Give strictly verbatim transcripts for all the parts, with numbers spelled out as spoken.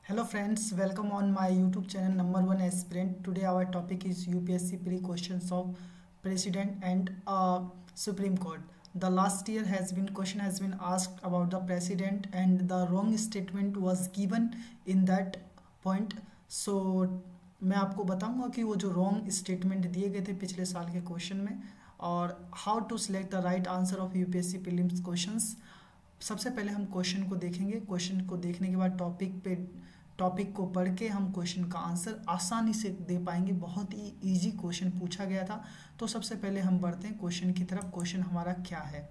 Hello friends, welcome on my YouTube channel number one aspirant. Today our topic is U P S C pre questions of President and uh, Supreme Court. The last year has been question has been asked about the President and the wrong statement was given in that point. So मैं आपको बताऊंगा कि वो जो wrong statement दिए गए थे पिछले साल के क्वेश्चन में और how to select the right answer of UPSC prelims questions. सबसे पहले हम क्वेश्चन को देखेंगे। क्वेश्चन को देखने के बाद टॉपिक पे टॉपिक को पढ़ के हम क्वेश्चन का आंसर आसानी से दे पाएंगे। बहुत ही इजी क्वेश्चन पूछा गया था। तो सबसे पहले हम बढ़ते हैं क्वेश्चन की तरफ। क्वेश्चन हमारा क्या है,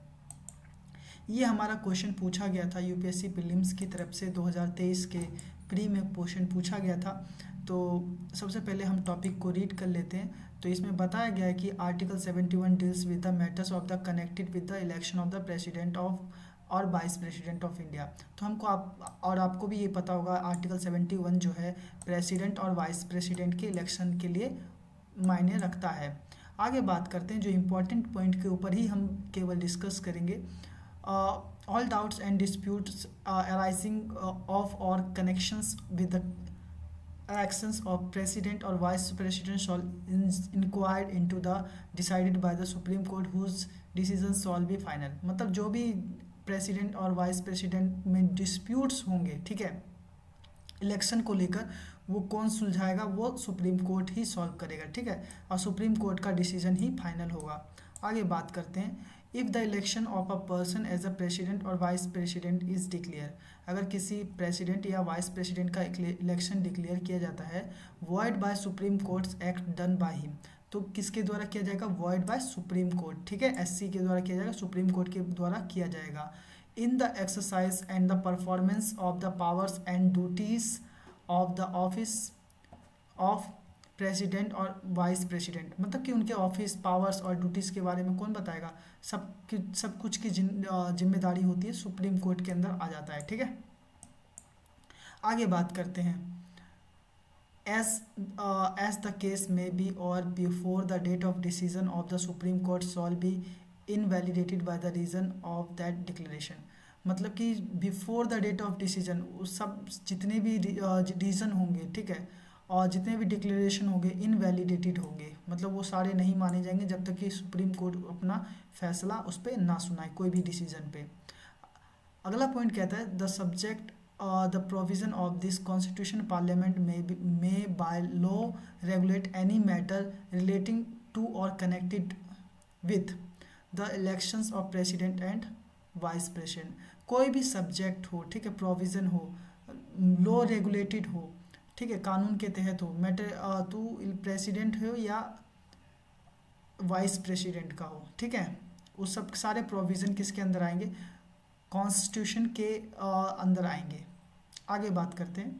ये हमारा क्वेश्चन पूछा गया था यूपीएससी प्रीलिम्स की तरफ से दो हज़ार तेईस के प्री में क्वेश्चन पूछा गया था। तो सबसे पहले हम टॉपिक को रीड कर लेते हैं। तो इसमें बताया गया है कि article seventy one deals with the matters of the connected with the election of the president of और वाइस प्रेसिडेंट ऑफ इंडिया। तो हमको आप और आपको भी ये पता होगा आर्टिकल सेवेंटी वन जो है प्रेसिडेंट और वाइस प्रेसिडेंट के इलेक्शन के लिए मायने रखता है। आगे बात करते हैं, जो इम्पोर्टेंट पॉइंट के ऊपर ही हम केवल डिस्कस करेंगे। All doubts and disputes arising of और connections with the actions of president or vice president shall inquired into the decided by the supreme court whose decision shall be final। मतलब जो भी president और vice president में disputes होंगे, ठीक है, election को लेकर, वो कौन सुलझाएगा? वो सुप्रीम कोर्ट ही सॉल्व करेगा, ठीक है, और सुप्रीम कोर्ट का डिसीजन ही फाइनल होगा। आगे बात करते हैं। If the election of a person as a president और वाइस प्रेसिडेंट इज डिक्लेयर, अगर किसी प्रेसिडेंट या वाइस प्रेसिडेंट का इलेक्शन डिक्लेयर किया जाता है void by supreme courts act done by him, तो किसके द्वारा किया जाएगा? वॉइड बाय सुप्रीम कोर्ट, ठीक है, एससी के द्वारा किया जाएगा, सुप्रीम कोर्ट के द्वारा किया जाएगा। In the exercise and the performance of the powers and duties of the office of president और वाइस प्रेसिडेंट, मतलब कि उनके ऑफिस पावर्स और ड्यूटीज़ के बारे में कौन बताएगा? सब की सब कुछ की जिम्मेदारी होती है सुप्रीम कोर्ट के अंदर आ जाता है, ठीक है। आगे बात करते हैं। एज एज द केस में बी और before the date of decision of the supreme court shall be invalidated by the reason of that declaration, मतलब कि before the date of decision सब जितने भी रीजन होंगे, ठीक है, और जितने भी डिक्लेरेशन होंगे इनवैलिडेटेड होंगे, मतलब वो सारे नहीं माने जाएंगे जब तक कि सुप्रीम कोर्ट अपना फैसला उस पर ना सुनाए कोई भी डिसीजन पे। अगला पॉइंट कहता है the subject the provision of this constitution parliament में may by law regulate any matter relating to और connected with the elections of president and vice president. कोई भी सब्जेक्ट हो, ठीक है, प्रोविज़न हो, लॉ रेगुलेटेड हो, ठीक है, कानून के तहत हो, मैटर तू प्रेसिडेंट हो या वाइस प्रेसिडेंट का हो, ठीक है, उस सब सारे प्रोविज़न किसके अंदर आएंगे? कॉन्स्टिट्यूशन के अंदर आएंगे। आगे बात करते हैं,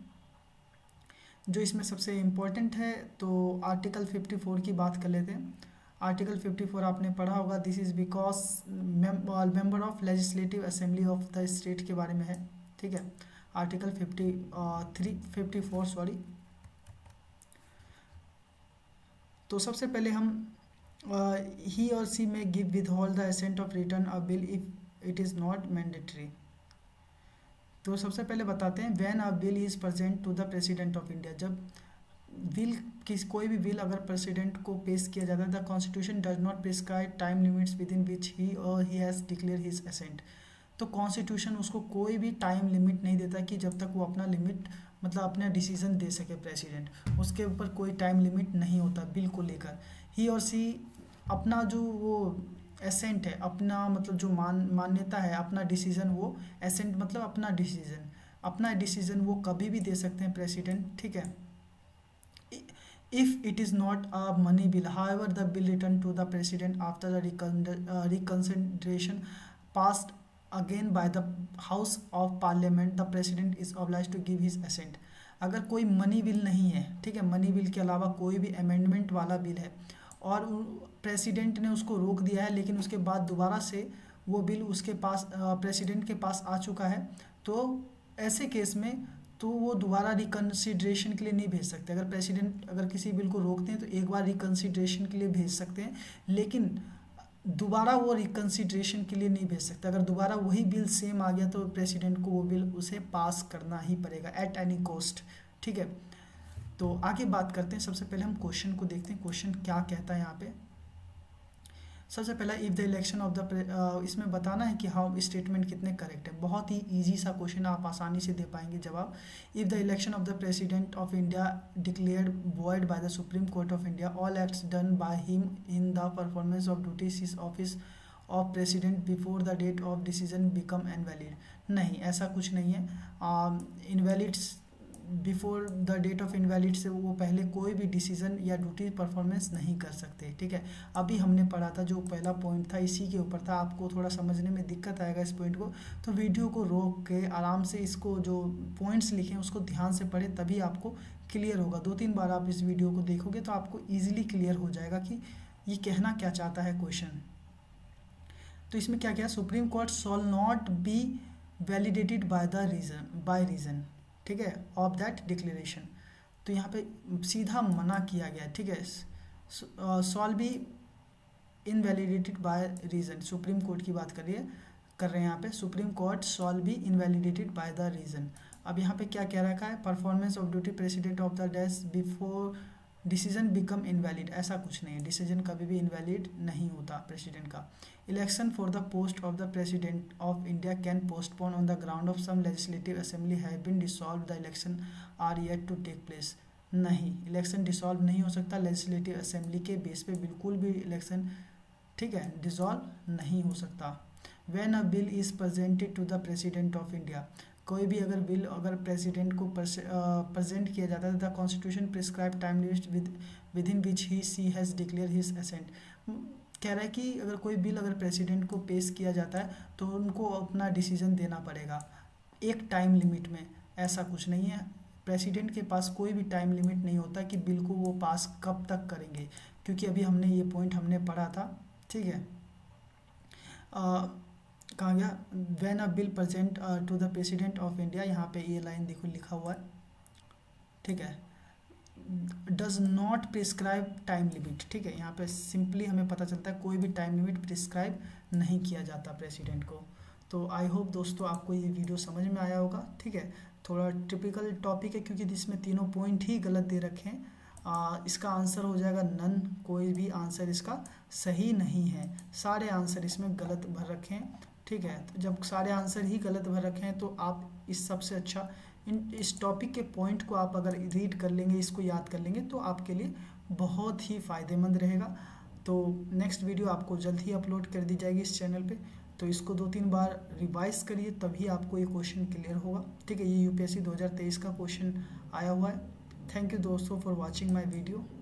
जो इसमें सबसे इम्पोर्टेंट है तो आर्टिकल फिफ्टी फोर की बात कर लेते हैं। आर्टिकल फिफ्टी फोर आपने पढ़ा होगा। This is because member of legislative assembly of the state के बारे में है, ठीक है। Article fifty three fifty four sorry. तो सबसे पहले हम ही और सी में give withhold the assent of return a bill if it is not mandatory. तो सबसे पहले बताते हैं when a bill is present to the president of India, जब बिल किस कोई भी बिल अगर प्रेसिडेंट को पेश किया जाता है, the constitution does not prescribe time limits within which he or he has declare his assent. तो कॉन्स्टिट्यूशन उसको कोई भी टाइम लिमिट नहीं देता कि जब तक वो अपना लिमिट मतलब अपना डिसीजन दे सके प्रेसिडेंट, उसके ऊपर कोई टाइम लिमिट नहीं होता बिल को लेकर। ही और सी अपना जो वो एसेंट है, अपना मतलब जो मान मान्यता है, अपना डिसीजन, वो एसेंट मतलब अपना डिसीजन अपना डिसीजन वो कभी भी दे सकते हैं प्रेसिडेंट, ठीक है। If it is not a money bill however the bill return to the president after the reconsideration passed again by the house of parliament the president is obliged to give his assent. अगर कोई money bill नहीं है, ठीक है, money bill के अलावा कोई भी अमेंडमेंट वाला बिल है और प्रेसिडेंट ने उसको रोक दिया है, लेकिन उसके बाद दोबारा से वो बिल उसके पास प्रेसिडेंट के पास आ चुका है, तो ऐसे केस में तो वो दोबारा रिकन्सिडरेशन के लिए नहीं भेज सकते। अगर प्रेसिडेंट अगर किसी बिल को रोकते हैं तो एक बार रिकन्सिडरेशन के लिए भेज सकते हैं, लेकिन दोबारा वो रिकन्सिडरेशन के लिए नहीं भेज सकता। अगर दोबारा वही बिल सेम आ गया तो प्रेसिडेंट को वो बिल उसे पास करना ही पड़ेगा एट एनी कॉस्ट, ठीक है। तो आगे बात करते हैं। सबसे पहले हम क्वेश्चन को देखते हैं, क्वेश्चन क्या कहता है यहाँ पे। सबसे पहला, if the election of the, इसमें बताना है कि हाउ स्टेटमेंट कितने करेक्ट है। बहुत ही इजी सा क्वेश्चन, आप आसानी से दे पाएंगे जवाब। If the election of the president of India declared void by the supreme court of India, all acts done by him in the performance of duties his office of president before the date of decision become invalid. नहीं, ऐसा कुछ नहीं है। Invalids before the date of invalid से वो पहले कोई भी डिसीजन या ड्यूटी परफॉर्मेंस नहीं कर सकते, ठीक है। अभी हमने पढ़ा था जो पहला पॉइंट था इसी के ऊपर था। आपको थोड़ा समझने में दिक्कत आएगा इस पॉइंट को, तो वीडियो को रोक के आराम से इसको जो पॉइंट्स लिखे उसको ध्यान से पढ़े, तभी आपको क्लियर होगा। दो तीन बार आप इस वीडियो को देखोगे तो आपको ईजिली क्लियर हो जाएगा कि ये कहना क्या चाहता है क्वेश्चन। तो इसमें क्या क्या, supreme court shall not be validated by the reason by reason, ठीक है, ऑफ दैट डिक्लेरेशन। तो यहाँ पे सीधा मना किया गया, ठीक है। Shall be invalidated by reason, supreme court की बात करिए कर रहे हैं यहाँ पे। Supreme court shall be invalidated by the reason. अब यहाँ पे क्या कह रखा है, performance of duty president of the days before decision become invalid. ऐसा कुछ नहीं है, डिसीजन कभी भी इनवैलिड नहीं होता प्रेसिडेंट का। Election for the post of the president of India can postpone on the ground of some legislative assembly have been dissolve the election are yet to take place. नहीं, election dissolve नहीं हो सकता legislative assembly के base पे, बिल्कुल भी election, ठीक है, डिसॉल्व नहीं हो सकता। When a bill is presented to the president of India, कोई भी अगर बिल अगर प्रेसिडेंट को प्रेजेंट किया जाता है, the constitution prescribe time limit with within which he she has declare his assent. कह रहा है कि अगर कोई बिल अगर प्रेसिडेंट को पेश किया जाता है तो उनको अपना डिसीजन देना पड़ेगा एक टाइम लिमिट में। ऐसा कुछ नहीं है, प्रेसिडेंट के पास कोई भी टाइम लिमिट नहीं होता कि बिल को वो पास कब तक करेंगे, क्योंकि अभी हमने ये पॉइंट हमने पढ़ा था, ठीक है। कहाँ गया, when a bill present to the president of India, यहाँ पे ये लाइन देखो लिखा हुआ है, ठीक है, does not prescribe time limit, ठीक है। यहाँ पे सिंपली हमें पता चलता है कोई भी टाइम लिमिट प्रिस्क्राइब नहीं किया जाता प्रेसिडेंट को। तो आई होप दोस्तों आपको ये वीडियो समझ में आया होगा, ठीक है। थोड़ा टिपिकल टॉपिक है क्योंकि इसमें तीनों पॉइंट ही गलत दे रखे हैं। आ, इसका आंसर हो जाएगा नन, कोई भी आंसर इसका सही नहीं है, सारे आंसर इसमें गलत भर रखे हैं, ठीक है। तो जब सारे आंसर ही गलत भर रखे हैं तो आप इस सबसे अच्छा इन इस टॉपिक के पॉइंट को आप अगर रीड कर लेंगे, इसको याद कर लेंगे तो आपके लिए बहुत ही फ़ायदेमंद रहेगा। तो नेक्स्ट वीडियो आपको जल्द ही अपलोड कर दी जाएगी इस चैनल पे, तो इसको दो तीन बार रिवाइज करिए तभी आपको ये क्वेश्चन क्लियर होगा, ठीक है। ये यूपीएससी दो हज़ार तेईस का क्वेश्चन आया हुआ है। थैंक यू दोस्तों फॉर वॉचिंग माई वीडियो।